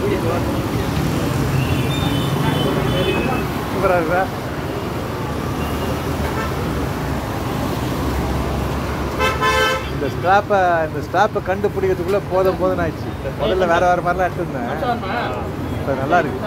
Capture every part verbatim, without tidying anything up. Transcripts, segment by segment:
சூப்பராக இருக்கா? இந்த ஸ்டாப்பை இந்த ஸ்டாப்பை கண்டுபிடிக்கிறதுக்குள்ளே போதும் போதும் ஆயிடுச்சு. முதல்ல வேறு வேறு மாதிரிலாம் எடுத்துருந்தேன். இப்போ நல்லா இருக்கு.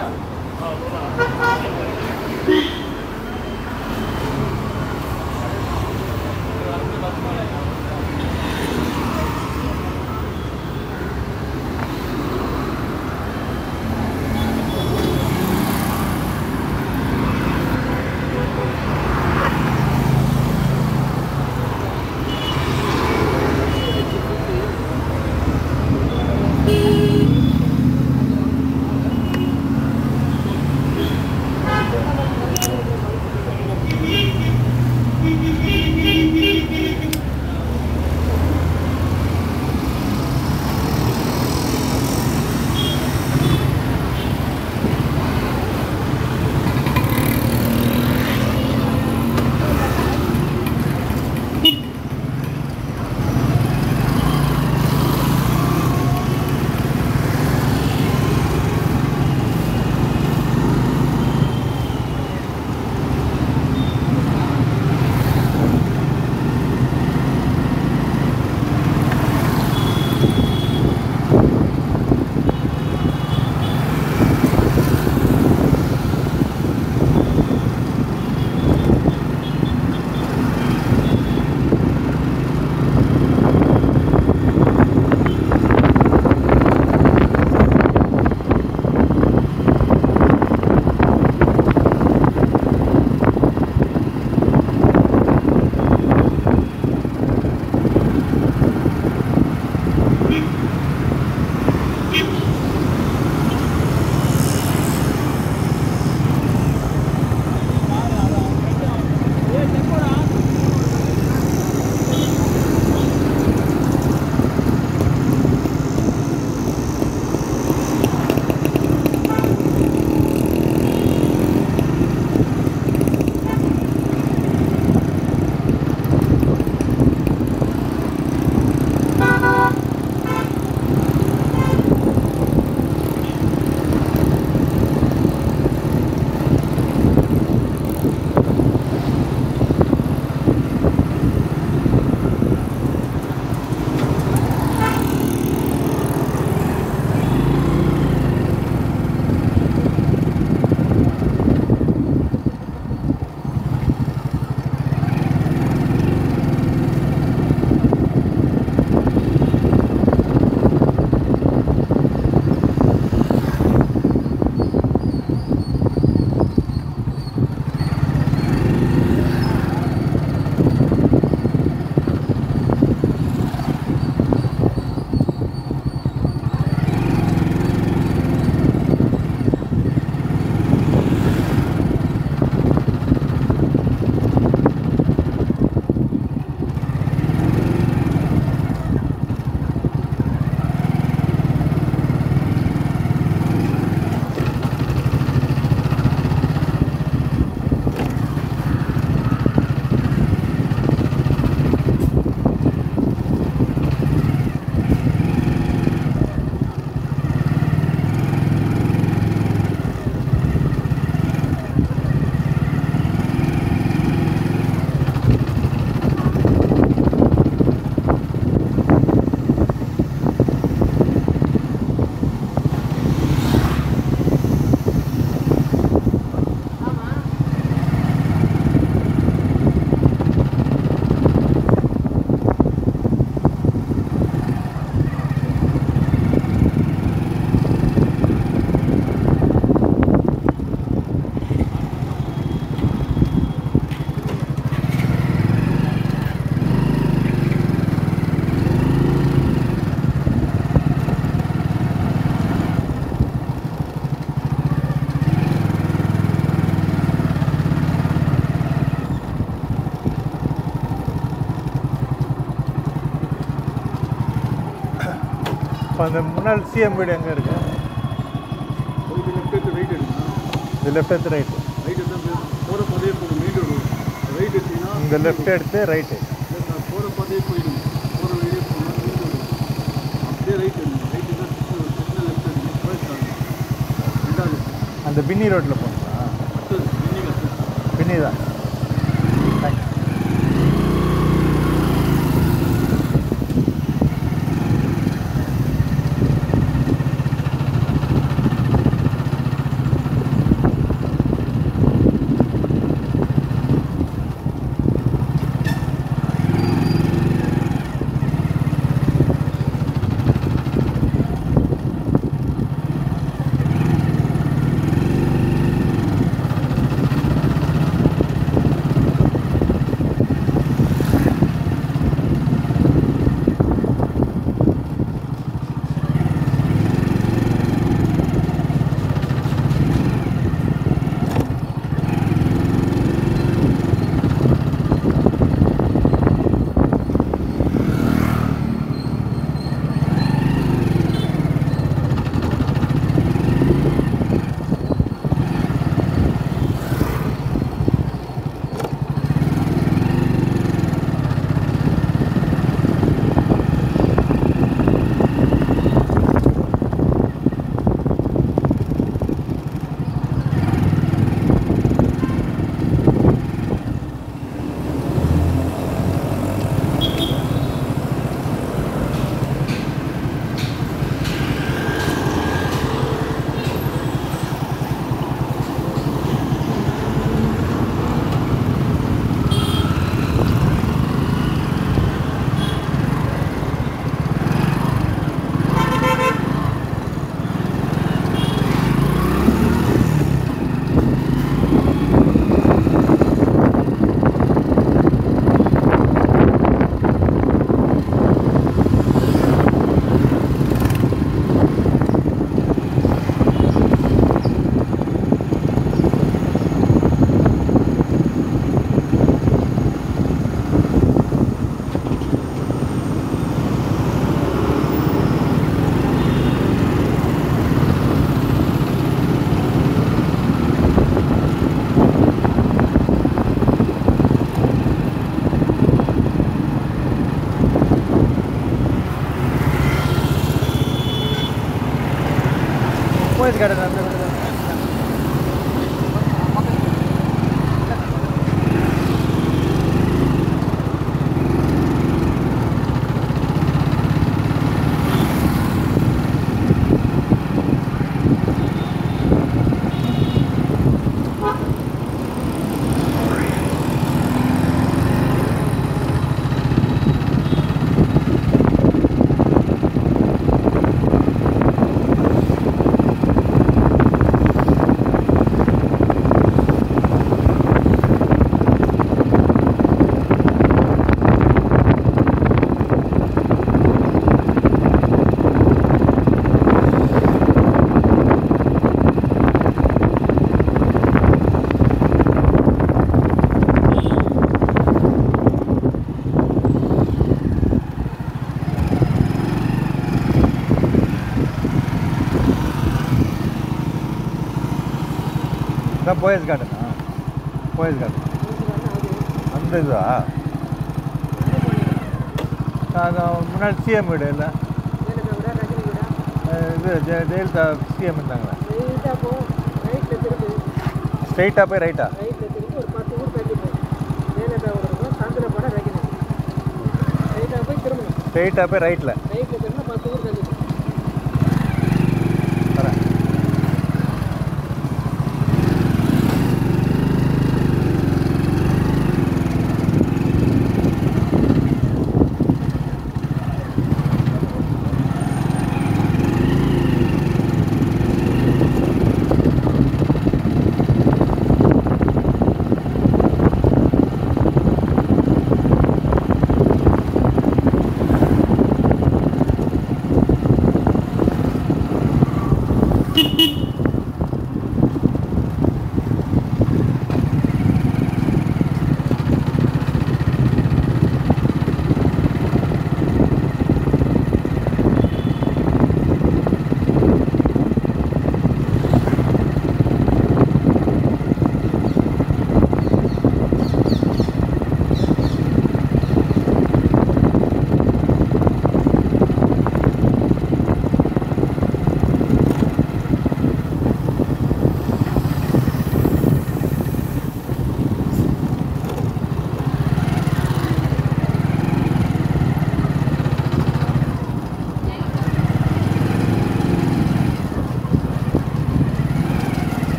இப்போ அந்த முன்னாள் சிஎம் வீடு எங்கே இருக்கு? இது லெஃப்ட் எடுத்து ரைட்டு இங்கே லெஃப்ட் எடுத்து ரைட்டு போகிற பாதையே போயிடும். போகிற வழியே போனால் அப்படியே ரைட் எடுங்க. ரைட்டு தான் லெஃப்ட் எடுங்க. அந்த பின்னி ரோட்டில் போகணுமா? அடுத்தது பின்னி வருது. பின்னி தான். தேங்க்ஸ். போயஸ் கார்டன் அந்த தான் போயஸ் கார்டனா? போயஸ் கார்டன் அந்த இதுவா? முன்னாடி சிஎம் வீடு இல்லை இது ஜெ ஜெயலலிதா சிஎம் இருந்தாங்களா? ஸ்ட்ரைட்டாக போய் ரைட்டா? ஸ்ட்ரைட்டாக போய் ரைட்டில் வரேன்.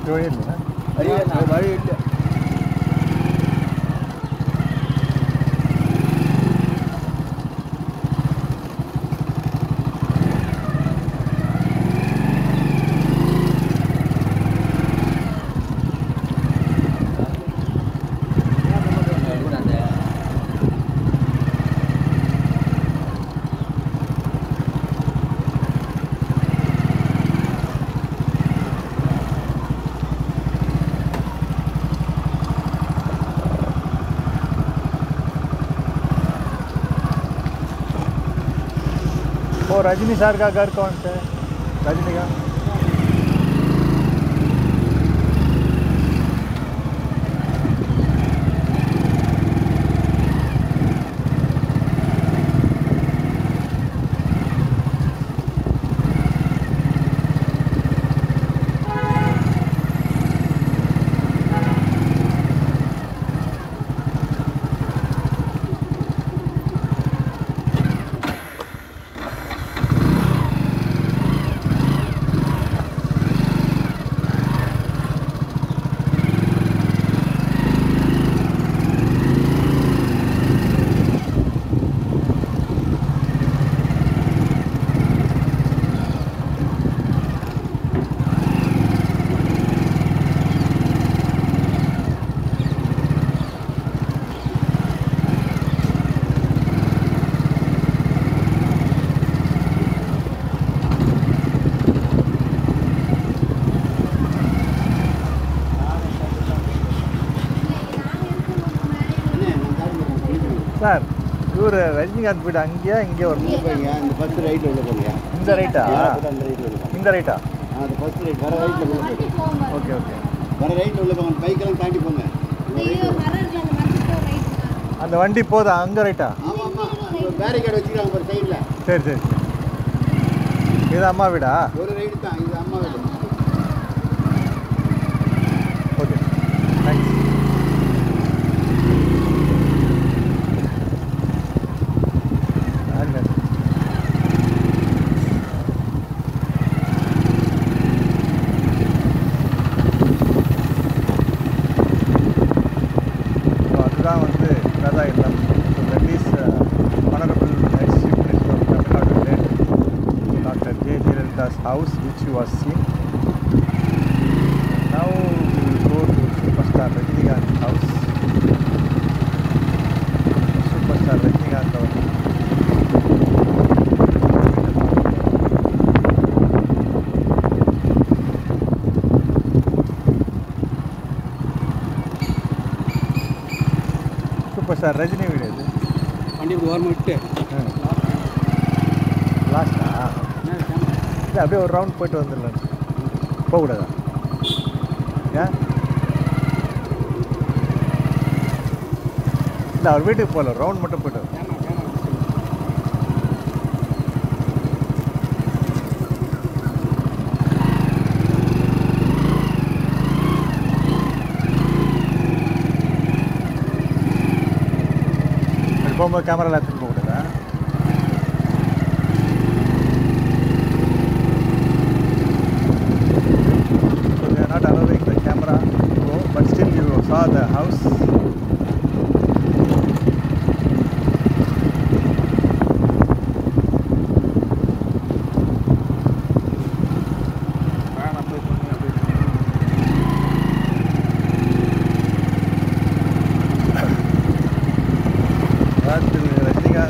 வழி இல்லையா? வழி இல்லை, வழி இல்லை. वो रजनी सर का घर कौन सा है? रजनी का சார் இவர் ரஜினிகாந்த் வீடு அங்கேயா இங்கே வரும்? இந்த ஃபர்ஸ்ட் ரைட்டில் உள்ள போங்க. இந்த ரைட்டா? அந்த ரைட்டில் உள்ள இந்த ரைட்டா? அந்த ஃபர்ஸ்ட் ரைட் வர ரைட்டில் உள்ள போங்க. Okay okay. வர ரைட்டில் உள்ள போங்க. பைக்கெல்லாம் தாண்டி போங்க. அந்த வண்டி போதா அங்கே ரைட்டா? ஆமாம் ஆமாம். பேரிகேட் வச்சுக்கிறாங்க ஒரு சைடில். சரி சரி. இது அம்மா வீடா? ஒரு ரைடு தான். இது அம்மா வீடு. Okay thanks. அதுதான் வந்து கதா இல்லம். That is honorable Chief Minister of Tamil Nadu, Doctor J. Jayalalitha's house, which you was seen. Now we will go to Superstar Rajinikanth's house. Superstar Rajinikanth our super Rajini வீடு இது. வண்டி இப்படி ஓரமாக விட்டு லாஸ்டா இல்லை அப்படியே ஒரு ரவுண்ட் போயிட்டு வந்துடலாம். போகக்கூடாதா? ஏன் இல்லை அவர் வீட்டுக்கு போகல, ரவுண்ட் மட்டும் போயிட்டு வரும். போகும்போது கேமராவில் எடுத்துகிட்டு போகக்கூடாதா? So they are not allowing the camera to go, but still you saw the house. Rajinikanth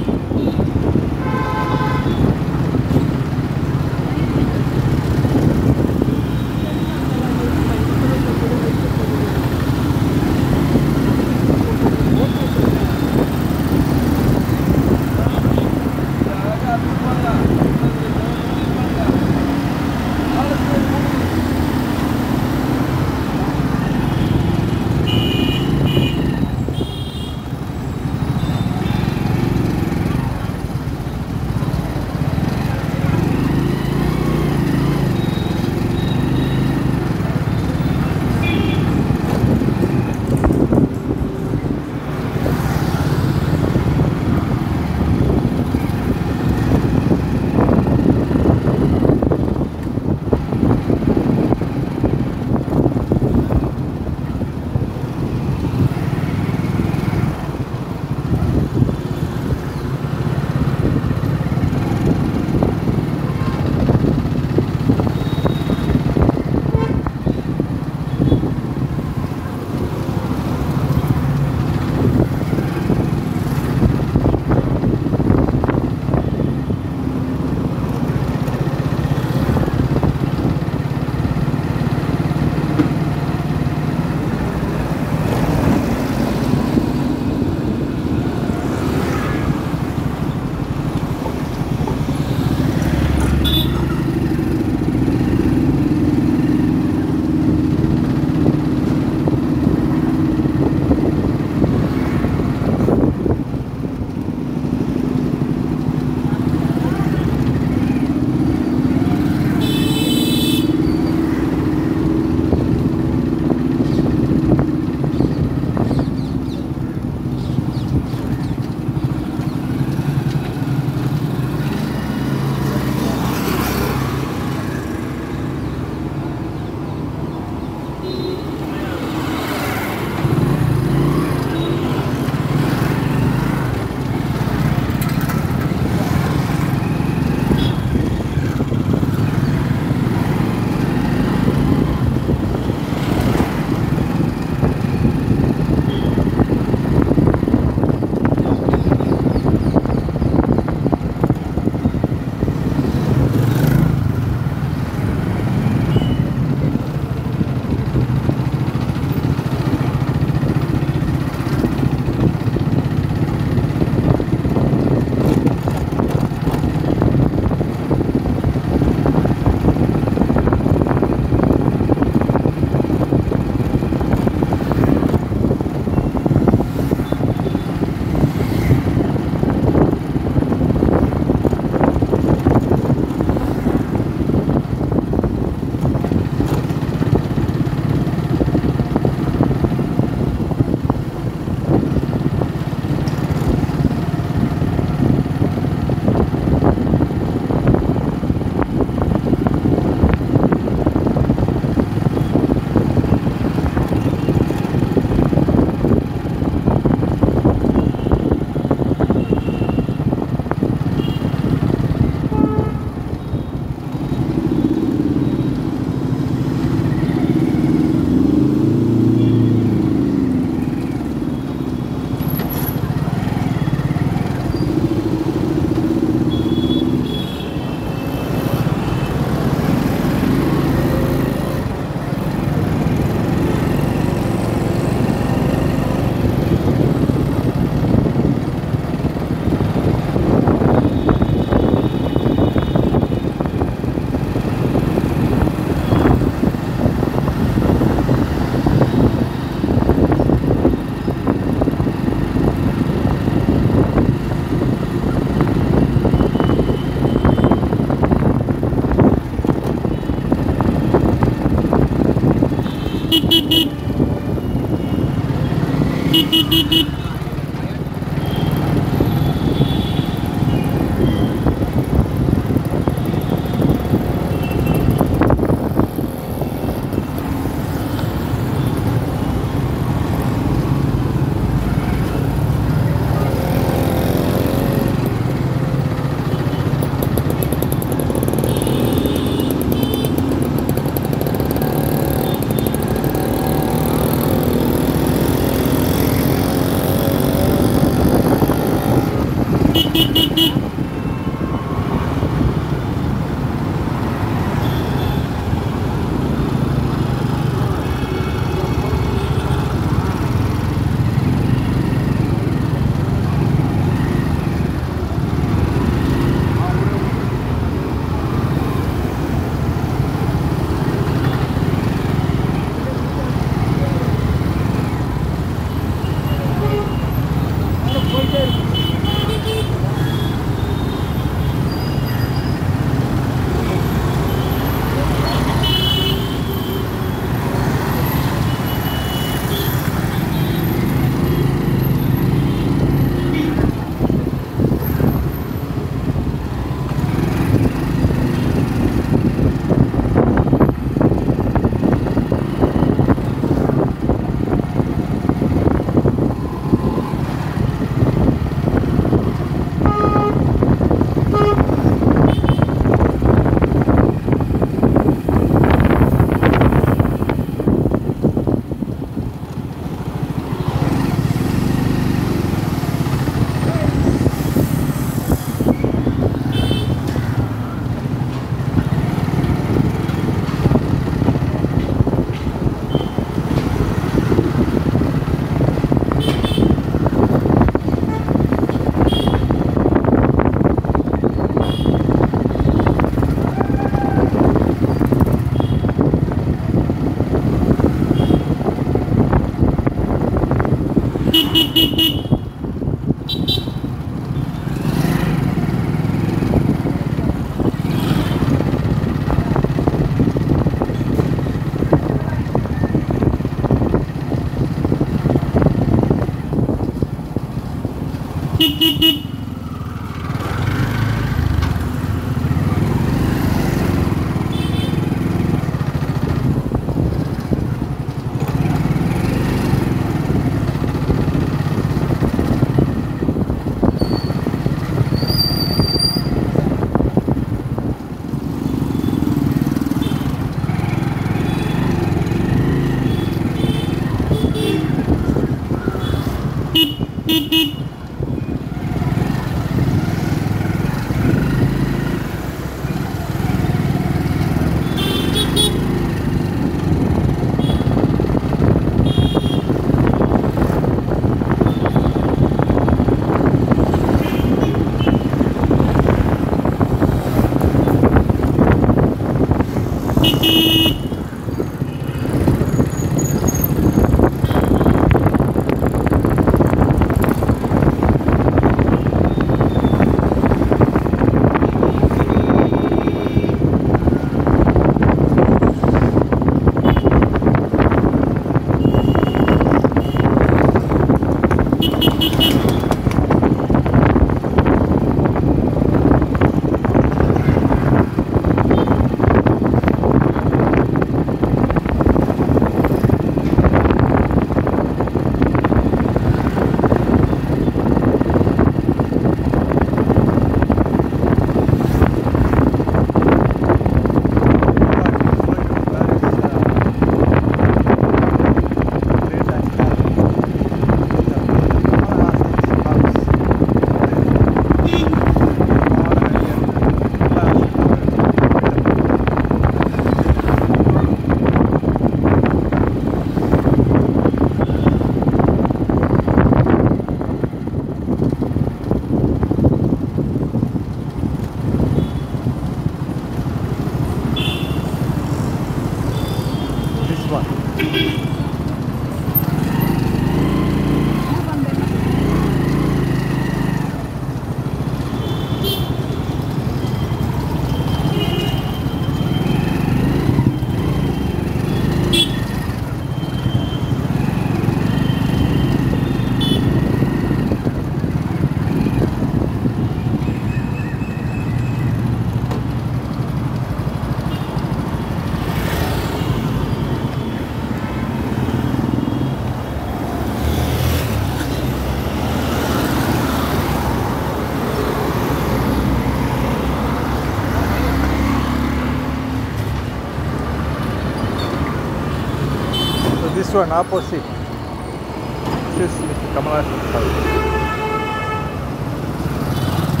This one opposite. This is Mister Kamal Hassan's house.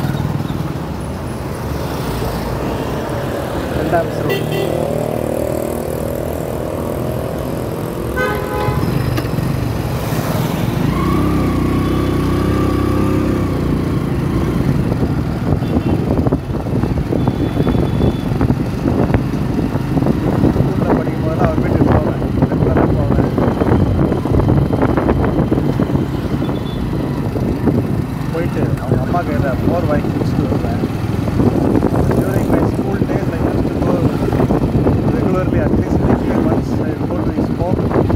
Dams Road. ஸ்கூலில் படிக்கும் போதெல்லாம் அவர் வீட்டுக்கு போவேன், ரெகுலராக போவேன். போயிட்டு அவங்க அம்மா கையில் மோர் வாங்கி குடிச்சிட்டு வருவேன். During my school days, I used to go regularly, at least weekly once. I will go to his home.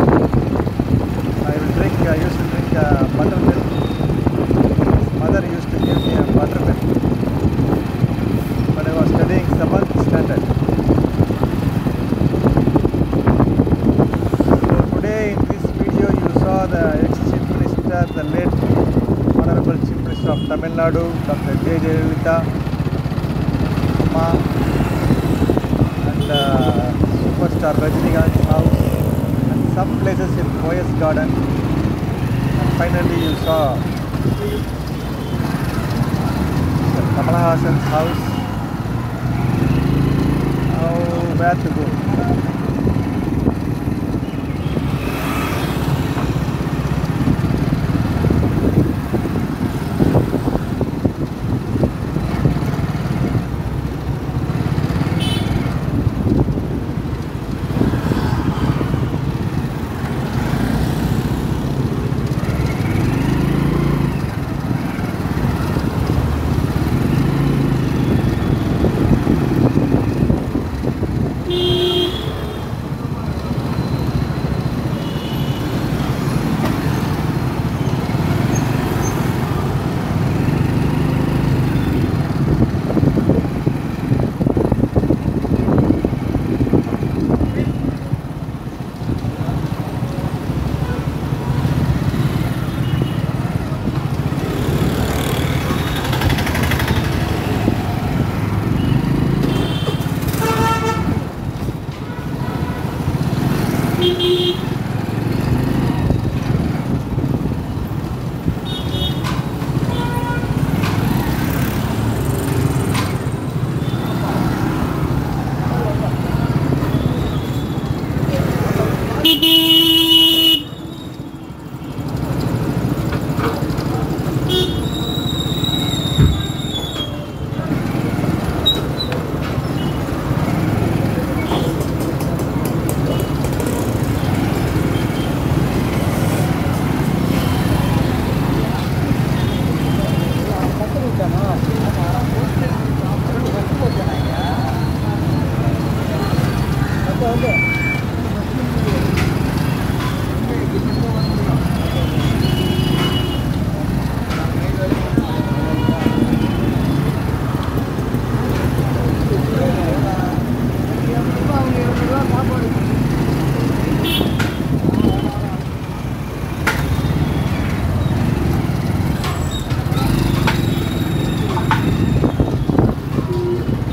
I will drink, I used to drink uh, buttermilk. His mother used to give me a buttermilk when I was studying seventh standard. So today in this video you saw the ex-Chief Minister, the late Honorable Chief Minister of Tamil Nadu, Doctor J. Jayalalitha, Amma, and uh, superstar Rajinikanth's house, and some places in Poyas Garden, and finally you saw Kamala Hassan's house. Now where to go?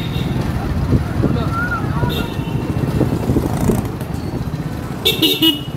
Beep beep.